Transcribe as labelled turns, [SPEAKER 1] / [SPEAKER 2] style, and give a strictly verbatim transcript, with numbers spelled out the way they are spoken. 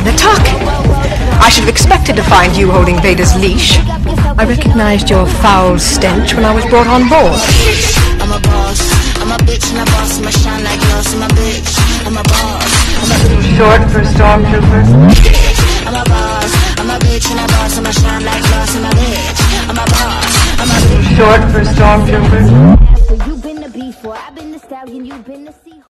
[SPEAKER 1] the tuck. I should have expected to find you holding Vader's leash. I recognized your foul stench when I was brought on board.
[SPEAKER 2] I'm a boss, I'm a bitch and a boss, I'm a shine like glass, I'm a bitch, I'm a boss, I'm a bitch.
[SPEAKER 1] Short for stormtrooper.
[SPEAKER 2] I'm a boss, I'm a bitch and a boss, I'm a shine like glass, I'm a bitch, I'm a boss, I'm a bitch.
[SPEAKER 1] Short for stormtrooper.
[SPEAKER 2] So you've been the beast, I've been the stallion, you've been the sea.